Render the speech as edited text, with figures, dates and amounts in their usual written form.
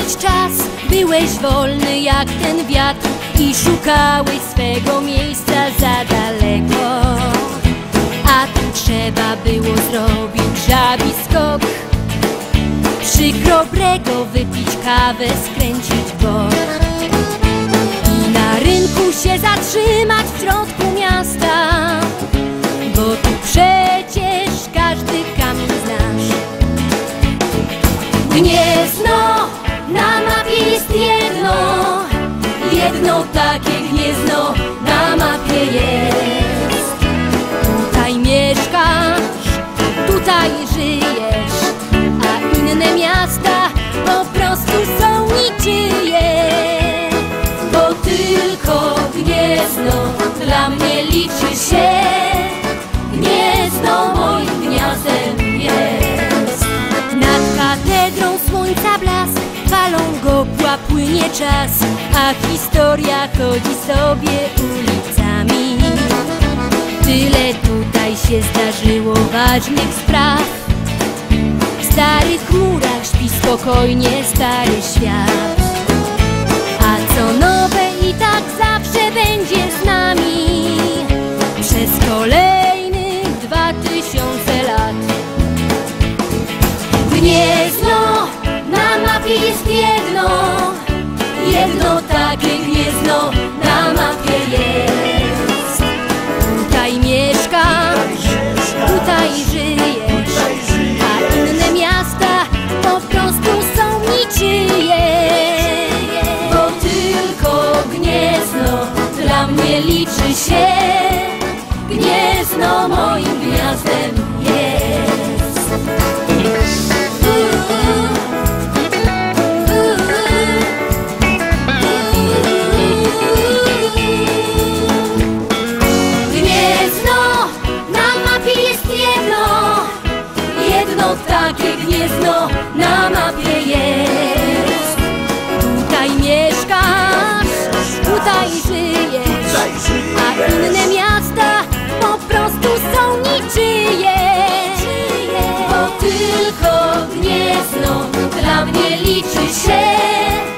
spędzić czas. Byłeś wolny jak ten wiatr i szukałeś swego miejsca za daleko. A tu trzeba było zrobić żabi skok, przy Krobrego wypić kawę, skręcić bok i na rynku się zatrzymać w środku miasta, bo tu przecież każdy kamień znasz. Gniezno, na mapie jest jedno, jedno takie gniezno na mapie jest. Tutaj mieszkasz, tutaj żyjesz, a inne miasta po prostu są niczyje. Bo tylko Gniezno dla mnie liczy się, Gniezno moim gniazdem jest. Nad katedrą słońca blask, falą gopła płynie czas, a historia chodzi sobie ulicami. Tyle tutaj się zdarzyło ważnych spraw. W starych murach śpi spokojnie stary świat, a co nowe i tak zawsze będzie z nami przez kolejnych 2000 lat. Gniezno, na mapie jest jedno, jedno takie gniezno na mapie jest. Tutaj mieszkasz, tutaj żyjesz, a inne miasta po prostu są niczyje. Bo tylko Gniezno dla mnie liczy się, Gniezno moim gniazdem jest. Gniezno, na mapie jest jedno, jedno takie gniezno na mapie jest. Tutaj mieszkasz, tutaj żyjesz, a inne miasta po prostu są niczyje. Bo tylko Gniezno dla mnie liczy się,